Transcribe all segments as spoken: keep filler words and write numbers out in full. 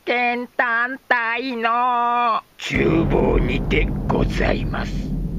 健単体の厨房にてございます。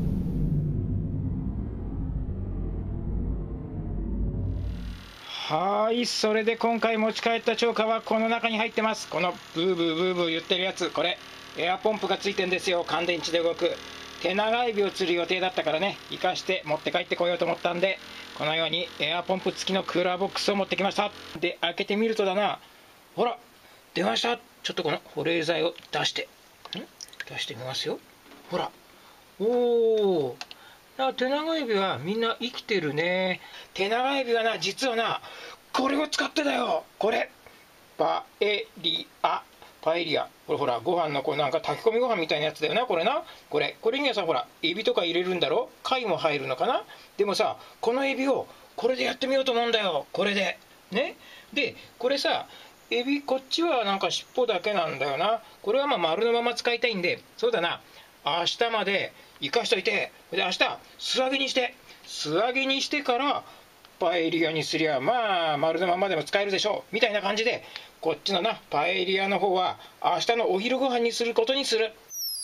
はい、それで今回持ち帰った超過はこの中に入ってます。このブーブーブーブー言ってるやつ、これエアポンプがついてんですよ。乾電池で動く。手長エビを釣る予定だったからね、生かして持って帰ってこようと思ったんで、このようにエアポンプ付きのクーラーボックスを持ってきました。で、開けてみるとだな、ほら出ました。ちょっとこの保冷剤を出してん出してみますよ。ほら、おお、手長エビはみんな生きてるね。手長エビはな、実はな、これを使ってだよ。これパエリア、パエリア、これほらご飯のこうなんか炊き込みご飯みたいなやつだよな、これな。これこれにはさ、ほらエビとか入れるんだろ、貝も入るのかな。でもさ、このエビをこれでやってみようと思うんだよ、これでね。でこれさ、エビこっちはなんか尻尾だけなんだよな。これはまあ丸のまま使いたいんで、そうだな、明日まで生かしといて、で明日素揚げにして素揚げにしてからパエリアにすりゃまあ丸のままでも使えるでしょうみたいな感じで、こっちのなパエリアの方は明日のお昼ご飯にすることにする。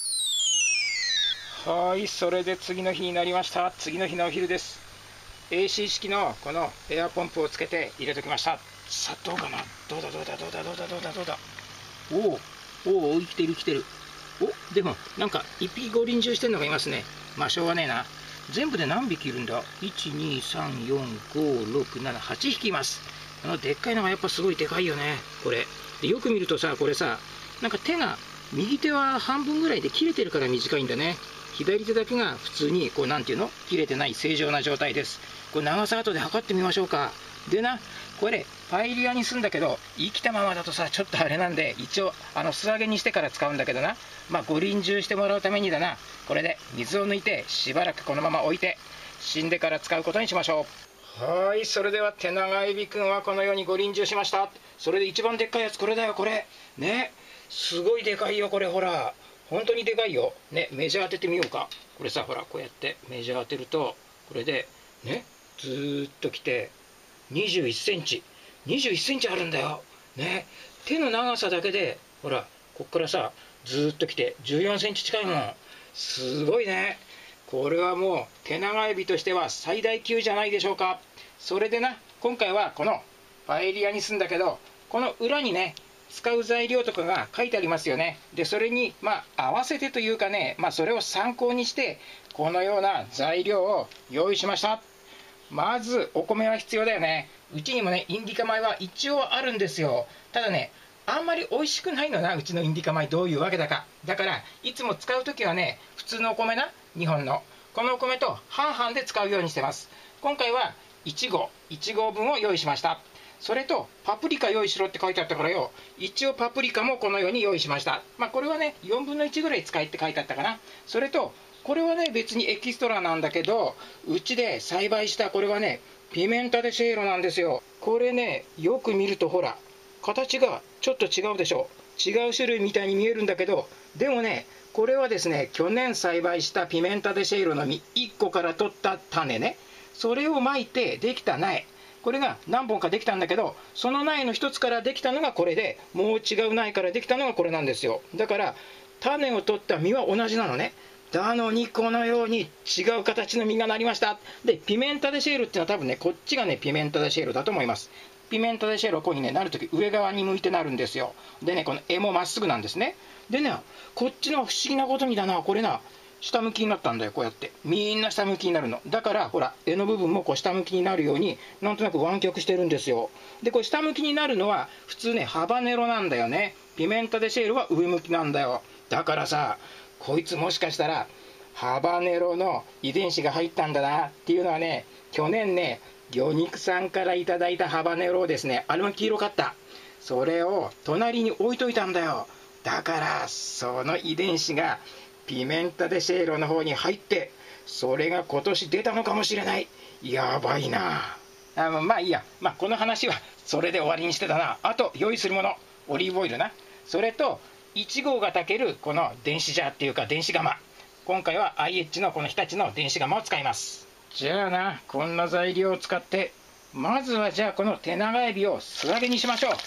はい、それで次の日になりました。次の日のお昼です。 エーシー 式のこのエアポンプをつけて入れときました。さあどうかな、どうだどうだどうだどうだどうだどうだ、おおおお、生きてる生きてる。お、でもなんか一匹五輪中してんのがいますね。まあしょうがねえな。全部で何匹いるんだ。いちにさんよんごろくななはちひきいます。あのでっかいのがやっぱすごいでかいよね、これ。でよく見るとさ、これさ、なんか手が右手は半分ぐらいで切れてるから短いんだね。左手だけが普通にこうなんていうの、切れてない正常な状態です。これ長さ後で測ってみましょうか。でな、これパエリアにするんだけど、生きたままだとさちょっとあれなんで、一応あの素揚げにしてから使うんだけどな。まあ五輪中してもらうためにだな、これで水を抜いてしばらくこのまま置いて死んでから使うことにしましょう。はい、それでは手長エビくんはこのように五輪中しました。それで一番でっかいやつこれだよ、これね。すごいでかいよこれ、ほら本当にでかいよね。メジャー当ててみようか。これさ、ほらこうやってメジャー当てると、これでねずーっときてにじゅういっセンチにじゅういっセンチあるんだよね。手の長さだけでほらこっからさずーっときてじゅうよんセンチ近いもん。すごいね。これはもう手長エビとしては最大級じゃないでしょうか。それでな、今回はこのパエリアにするんだけど、この裏にね使う材料とかが書いてありますよね。でそれにまあ合わせてというかね、まあそれを参考にしてこのような材料を用意しました。まずお米は必要だよね。うちにもねインディカ米は一応あるんですよ。ただね、あんまり美味しくないのな、うちのインディカ米。どういうわけだか。だからいつも使う時はね、普通のお米な、日本のこのお米と半々で使うようにしてます。今回はいちごういちごうぶんを用意しました。それとパプリカ用意しろって書いてあったからよ、一応パプリカもこのように用意しました。まあこれはねよんぶんのいちぐらい使いって書いてあったかな。それとこれはね別にエキストラなんだけど、うちで栽培したこれはねピメンタデシェーロなんですよ。これねよく見るとほら形がちょっと違うでしょ。違う種類みたいに見えるんだけど、でもねこれはですね去年栽培したピメンタデシェーロの実いっこから取った種ね、それをまいてできた苗、これが何本かできたんだけど、その苗の一つからできたのがこれで、もう違う苗からできたのがこれなんですよ。だから種を取った実は同じなのね。なのにこのように違う形の実がなりました。でピメンタデシェールっていうのは多分ねこっちがねピメンタデシェールだと思います。ピメンタデシェールはこういうふうに、ね、なるとき上側に向いてなるんですよ。でねこの柄もまっすぐなんですね。でねこっちの不思議なことにだな、これな下向きになったんだよ。こうやってみんな下向きになるのだから、ほら柄の部分もこう下向きになるようになんとなく湾曲してるんですよ。でこれ下向きになるのは普通ねハバネロなんだよね。ピメンタデシェールは上向きなんだよ。だからさ、こいつもしかしたらハバネロの遺伝子が入ったんだなっていうのはね、去年ね魚肉さんからいただいたハバネロをですね、あれも黄色かった、それを隣に置いといたんだよ。だからその遺伝子がピメンタデシェーロの方に入って、それが今年出たのかもしれない。やばいなあ。まあいいや、まあ、この話はそれで終わりにしてたな。あと用意するもの、オリーブオイルな、それといちごうが炊けるこの電子ジャーっていうか電子釜、今回は アイエイチ のこの日立の電子釜を使います。じゃあな、こんな材料を使ってまずはじゃあこの手長エビを素揚げにしましょう。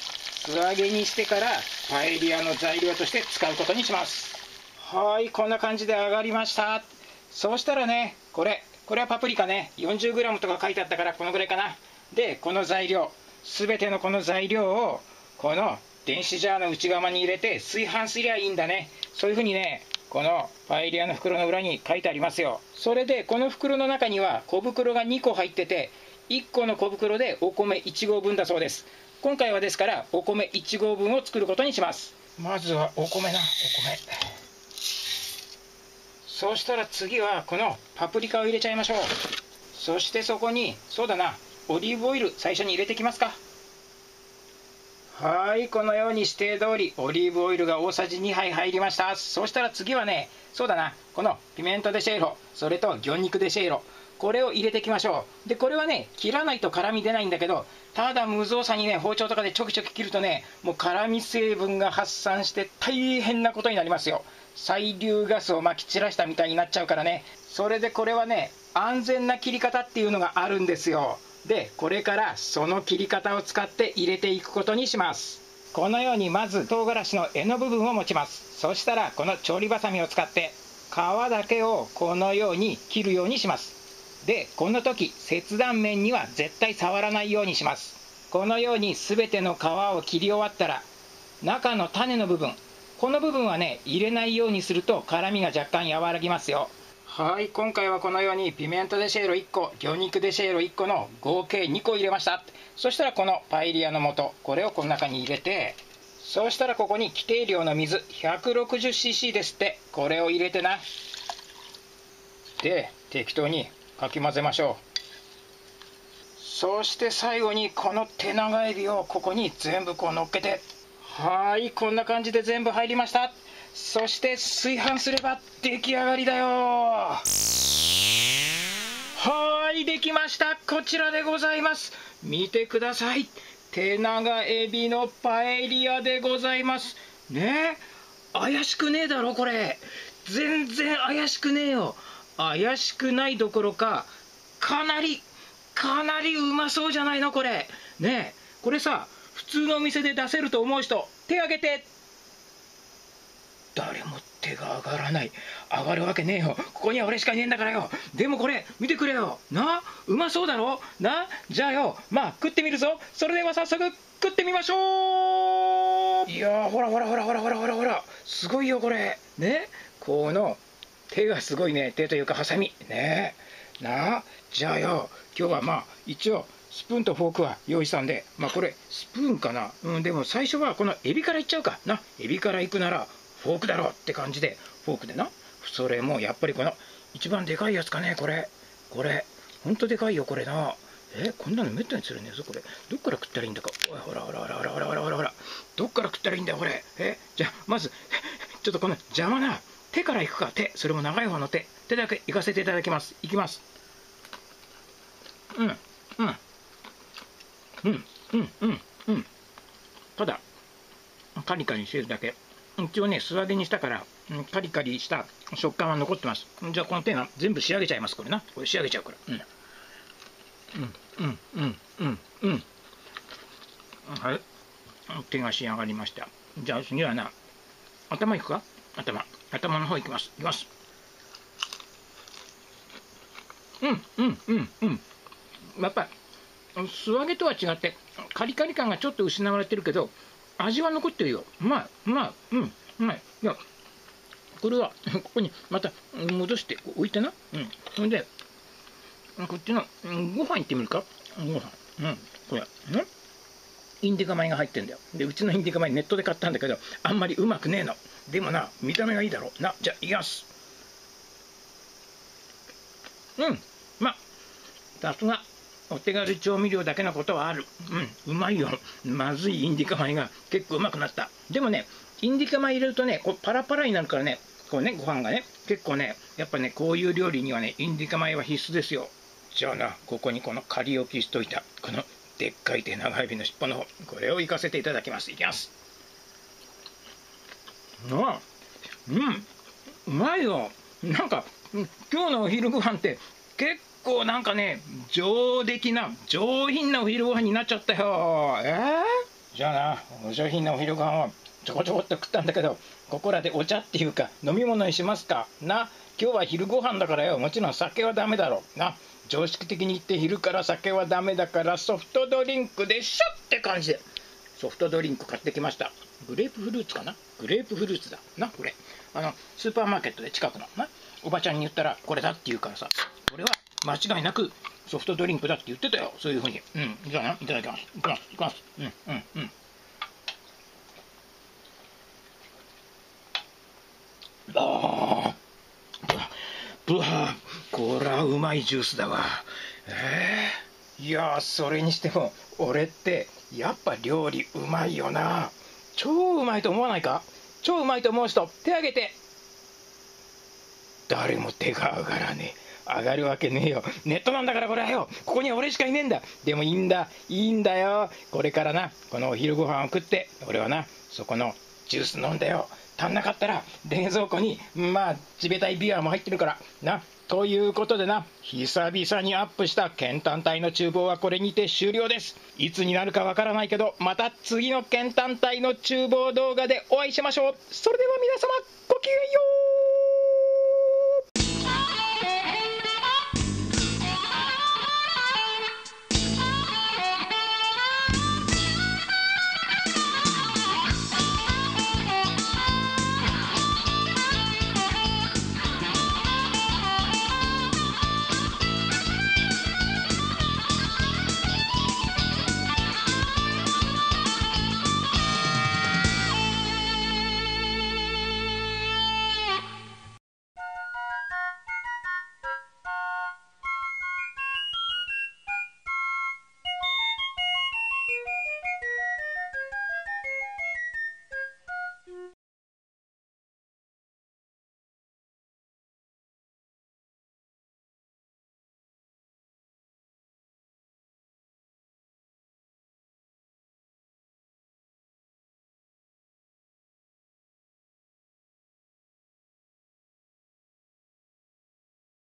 素揚げにしてからパエリアの材料として使うことにします。はい、こんな感じで揚がりました。そうしたらね、これこれはパプリカね、 よんじゅうグラム とか書いてあったからこのぐらいかな。でこの材料、すべてのこの材料をこの電子ジャーの内側に入れて炊飯すりゃいいんだね。そういうふうにね、このパエリアの袋の裏に書いてありますよ。それでこの袋の中には小袋がにこ入ってて、いっこの小袋でお米いち合分だそうです。今回はですからお米いち合分を作ることにします。まずはお米な、お米。そうしたら次はこのパプリカを入れちゃいましょう。そしてそこに、そうだな、オリーブオイル最初に入れてきますか。はい、このように指定通りオリーブオイルが大さじにはい入りました。そうしたら次はね、そうだな、このピメントデシェーロ、それと魚肉デシェーロ、これを入れていきましょう。でこれはね、切らないと辛み出ないんだけど、ただ無造作にね、包丁とかでちょきちょき切るとね、もう辛み成分が発散して大変なことになりますよ。細粒ガスをまき散らしたみたいになっちゃうからね。それでこれはね、安全な切り方っていうのがあるんですよ。でこれからその切り方を使って入れていくことにします。このようにまず唐辛子の柄の部分を持ちます。そしたらこの調理ばさみを使って皮だけをこのように切るようにします。でこの時切断面には絶対触らないようにします。このように全ての皮を切り終わったら、中の種の部分、この部分はね入れないようにすると辛みが若干和らぎますよ。はい、今回はこのようにピメントデシェーロいっこ、魚肉デシェーロいっこの合計にこ入れました。そしたらこのパエリアの素、これをこの中に入れて、そうしたらここに規定量の水 ひゃくろくじゅうシーシー ですって。これを入れてな。で適当にかき混ぜましょう。そして最後にこの手長エビをここに全部こう乗っけて、はい、こんな感じで全部入りました。そして炊飯すれば出来上がりだよ。はい、できました。こちらでございます。見てください。手長エビのパエリアでございますね。え怪しくねえだろこれ。全然怪しくねえよ。怪しくないどころか、かなりかなりうまそうじゃないのこれね。えこれさ、普通のお店で出せると思う人手挙げて。誰も手が上がらない。上がるわけねえよ。ここには俺しかいねえんだからよ。でもこれ見てくれよな。うまそうだろな。じゃあよ、まあ食ってみるぞ。それでは早速食ってみましょう。いやー、ほらほらほらほらほらほらほら、すごいよこれね。この手がすごいね。手というかハサミね。なあ、じゃあよ、今日はまあ一応スプーンとフォークは用意したんで、まあこれスプーンかな。うん、でも最初はこのエビからいっちゃうかな。エビからいくならフォークだろうって感じでフォークでな。それもやっぱりこの一番でかいやつかね。これこれほんとでかいよこれな。えこんなのめったに釣れねえぞこれ。どっから食ったらいいんだか。おいほらほらほらほらほらほらほらほら、どっから食ったらいいんだよこれ。えじゃあまずちょっとこの邪魔な手からいくか。手、それも長い方の手手だけいかせていただきます。いきます。うんうんうんうんうんうん。ただカリカリしてるだけ。一応ね素揚げにしたから、うん、カリカリした食感は残ってます。じゃあこの手が全部仕上げちゃいます。これな、これ仕上げちゃうから。うんうんうんうんうんうん。はい、手が仕上がりました。じゃあ次はな、頭いくか。頭頭の方いきます。いきます。うんうんうんうん。やっぱ素揚げとは違ってカリカリ感がちょっと失われてるけど、味は残ってるよ。うまいうまい、うんうまい。いやこれはここにまた戻して置いてな。うんそれでこっちのご飯いってみるか。ご飯、うんこれねインディカ米が入ってんだよ。でうちのインディカ米ネットで買ったんだけどあんまりうまくねえの。でもな見た目がいいだろうな。じゃあいきます。うんまあさすがお手軽調味料だけのことはある。うん、うまいよ。まずいインディカ米が結構うまくなった。でもね、インディカ米入れるとね、こうパラパラになるからね、こうね、ご飯がね、結構ね、やっぱね、こういう料理にはね、インディカ米は必須ですよ。じゃあな、ここにこの仮置きしといた、このでっかい手長エビの尻尾の方、これをいかせていただきます。いきます。ああ、うん、うまいよ。なんか、今日のお昼ご飯って結構、結構なんかね上出来な上品なお昼ご飯になっちゃったよ。えー、 じゃあな、お上品なお昼ご飯をちょこちょこっと食ったんだけど、ここらでお茶っていうか飲み物にしますかな。今日は昼ご飯だからよ、もちろん酒はダメだろうな。常識的に言って昼から酒はダメだからソフトドリンクでしょって感じでソフトドリンク買ってきました。グレープフルーツかな、グレープフルーツだな。これあのスーパーマーケットで近くのなおばちゃんに言ったらこれだって言うからさ、これは間違いなくソフトドリンクだって言ってたよ、そういうふうに。うん、じゃあないただきます。いきますいきます。うんうんうん。ああ、ぶわ、こらうまいジュースだわ。えー、いやそれにしても俺ってやっぱ料理うまいよな。超うまいと思わないか。超うまいと思う人手挙げて。誰も手が上がらねえ。上がるわけねえよ。ネットなんだからこれはよ。ここには俺しかいねえんだ。でもいいんだいいんだよ。これからなこのお昼ご飯を食って俺はなそこのジュース飲んだよ。足んなかったら冷蔵庫にまあ冷たいビアも入ってるからな。ということでな、久々にアップした県単体の厨房はこれにて終了です。いつになるかわからないけど、また次の県単体の厨房動画でお会いしましょう。それでは皆様ごきげんよう。